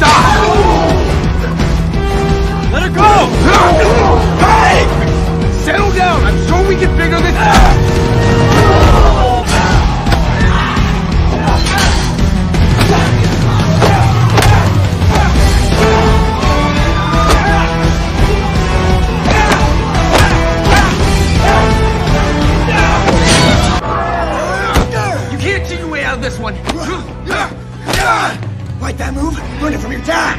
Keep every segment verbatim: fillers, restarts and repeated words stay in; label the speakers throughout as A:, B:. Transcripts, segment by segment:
A: Stop! Let her go! Hey! Settle down! I'm sure we can figure this out! You can't cheat your way out of this one!
B: Like that move? Learn it from your dad!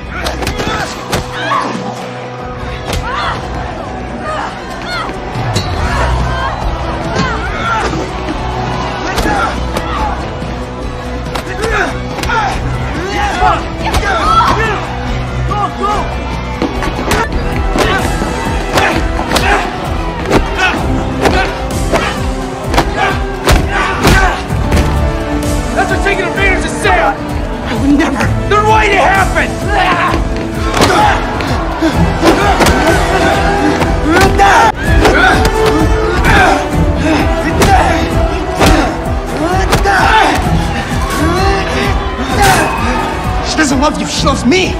A: That's what taking advantage of Sam! I would never! Then why'd it happen?
B: She doesn't love you, she loves me!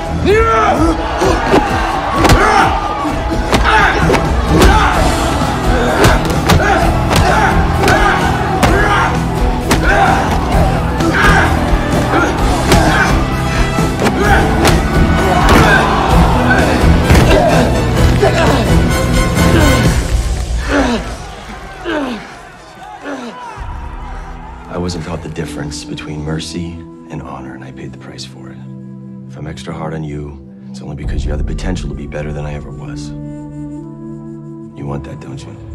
C: I wasn't taught the difference between mercy and honor, and I paid the price for it. If I'm extra hard on you, it's only because you have the potential to be better than I ever was. You want that, don't you?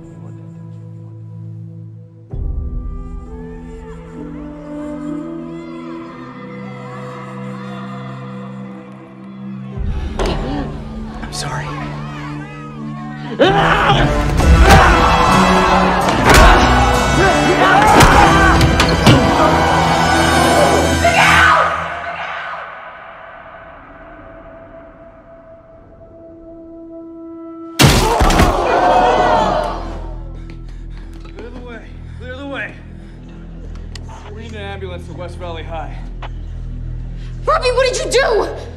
B: I'm sorry.
A: Clear the way. Clear the way. We need an ambulance to West Valley High.
D: Robbie, what did you do?